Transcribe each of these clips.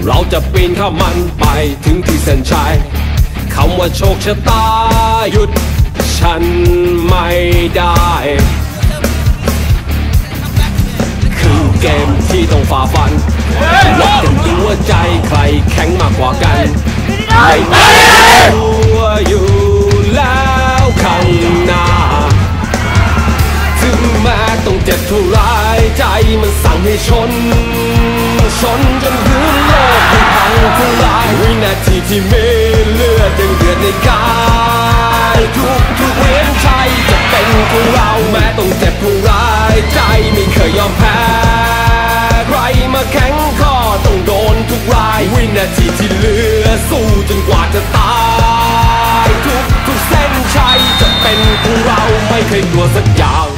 เราจะปีนข้ามมันไปถึงที่เส้นชัยคำว่าโชคชะตาหยุดฉันไม่ได้คือเกมที่ต้องฝ่าฟันวัดกันตัวใจใครแข็งมากกว่ากันไม่รู้อยู่แล้วข้างหน้าถึงแม้ต้องเจ็บเท่าไรใจมันสั่งให้ชนจนพื้นโลกมันพังทลายวินาทีที่มีเลือดยังเดือดในกายทุกเวียนใจจะเป็นของเราแม้ต้องเจ็บเท่าไรใจไม่เคยยอมแพ้ใครมาแข็งข้อต้องโดนทุกรายวินาทีที่เหลือสู้จนกว่าจะตายทุกเส้นชัยจะเป็นของเราไม่เคยกลัวสักอย่าง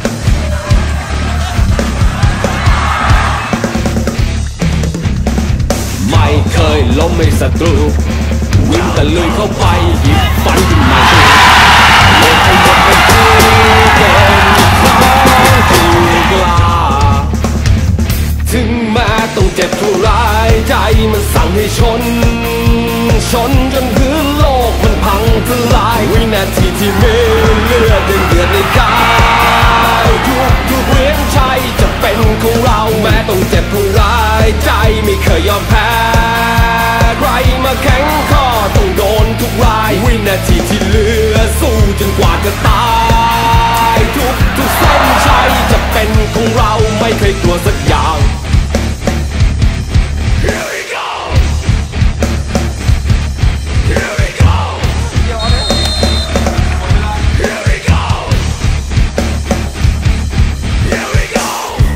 ไม่เคยล้มให้ศัตรูวิ่งตะลุยเข้าไปหยิบฟันขึ้นมาสู้โลกให้หมดไปคือเดินของผู้กล้าถึงแม้ต้องเจ็บเท่าไรใจมันสั่งให้ชนจนพื้นโลกมันพังทลายวินาทีที่มีเลือดยังเดือดในกายทุกเวียนใจจะเป็นของเราแม้ต้องเจ็บเท่าไรใจไม่เคยยอมแพ้ใครมาแข็งข้อต้องโดนทุกรายวินาทีที่เหลือสู้จนกว่าจะตายทุกเส้นชัยจะเป็นของเราไม่เคยกลัวสักอย่าง Here we go Here we go Here we go Here we go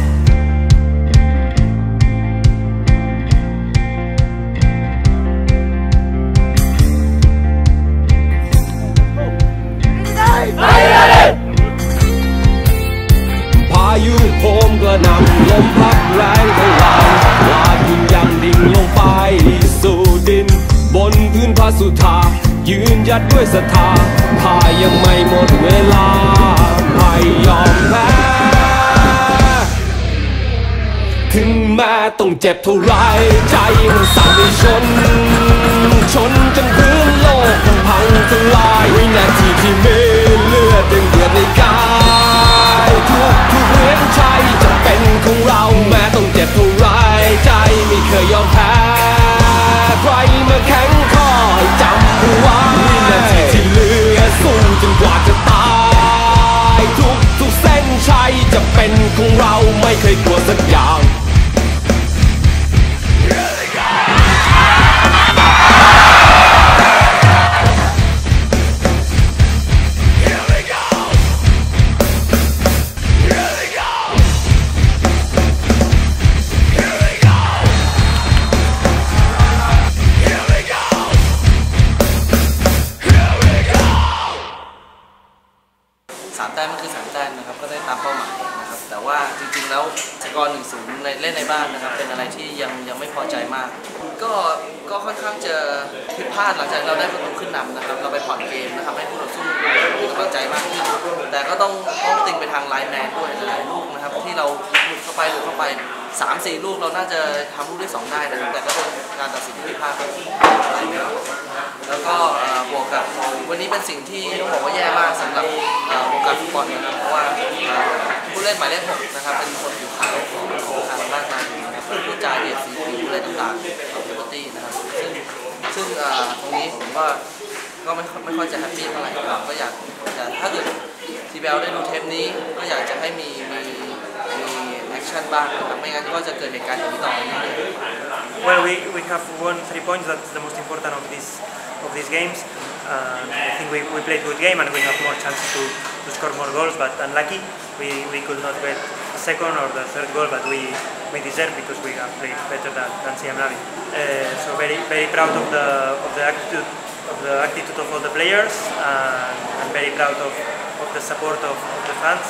พายุโหมกระหน่ำลมพัดแรงทั้งลานลาดินยังดิ่งลงไปสู่ดินบนพื้นพระสุธายืนหยัดด้วยศรัทธาพายังไม่หมดเวลาไม่ยอมแพ้ถึงแม้ต้องเจ็บเท่าไรใจมันสั่นให้ชนจนพื้นโลกมันพังทลายวินาทีที่มีเลือดยังเดือดในกายทุกเวียนใจจะเป็นของเราแม้ต้องเจ็บเท่าไรใจไม่เคยยอมแพ้ใครมาแข็งข้อให้จำเอาไว้วินาทีที่เหลือสู้จนกว่าจะตายทุกเส้นชัยจะเป็นของเราไม่เคยกลัวสักอย่าง 3 แต้มคือ3 แต้มนะครับก็ได้ตามเป้าหมายนะครับแต่ว่าจริงๆแล้วสกอร์ 1-0 ในเล่นในบ้านนะครับเป็นอะไรที่ยังไม่พอใจมากก็ค่อนข้างจะผิดพลาดหลังจากเราได้ประตูขึ้นนำนะครับเราไปผ่อนเกมนะครับให้ผู้ต่อสู้มีกำลังใจมากขึ้นแต่ก็ต้องติงไปทางไลน์แมนด้วยหลายลูกนะครับที่เราหลุดเข้าไป 3-4 ลูกเราน่าจะทำลูกที่2ได้นะครับแต่ก็เป็นการตัดสินที่ผิดพลาดไลน์แมนแล้วก็บวกกับวันนี้เป็นสิ่งที่ต้องบอกว่าแย่มากสำหรับวงการฟุตบอลนะครับเพราะว่าผู้เล่นหมายเลข 6นะครับเป็นคนผิวขาวของทางบ้านมานะครับผู้จ่ายเหยียดสีผิวอะไรต่างๆของเทปตี้นะครับซึ่งตรงนี้ผมก็ไม่ค่อยจะแฮปปี้เท่าไหร่ครับก็อยากจะถ้าเกิดทีเบลได้ดูเทปนี้ก็อยากจะให้มีแอคชั่นบ้างนะครับไม่งั้นก็จะเกิดเหตุการณ์อย่างนี้ต่อไปเรื่อยๆ Well, we have won 3 points. That's the most important of these games. I think we played good game and we have more chances to score more goals. But unlucky, we could not get the second or the third goal. But we deserve because we have played better than Siam Navi. So very proud of the attitude of all the players and very proud of the support of the fans.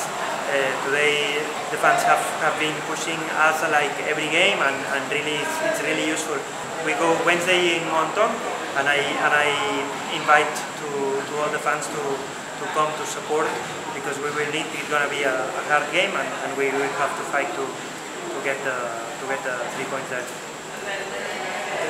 Today the fans have been pushing us like every game and really it's really useful. We go Wednesday in Monton and I invite to all the fans to come to support because we will need. It's gonna be a hard game and we will have to fight to get the 3 points there.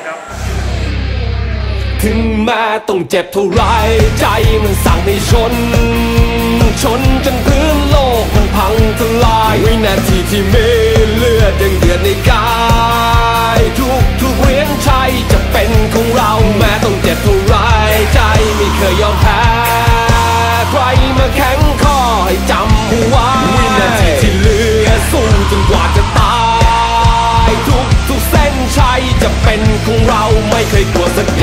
ถึงแม้ต้องเจ็บเท่าไรใจมันสั่งให้ชนจนพื้นโลกมันพังทลายวินาทีที่มีเลือดเดือดในกายทุกเหรียญชัยจะเป็นของเราแม้ต้องเจ็บเท่าไรใจไม่เคยยอมแพ้ใครมาแข็งข้อให้จำเอาไว้วินาทีที่เหลือสู้จนกว่าจะตายทุกเส้นชัยจะเป็นของเราไม่เคยกลัวสัก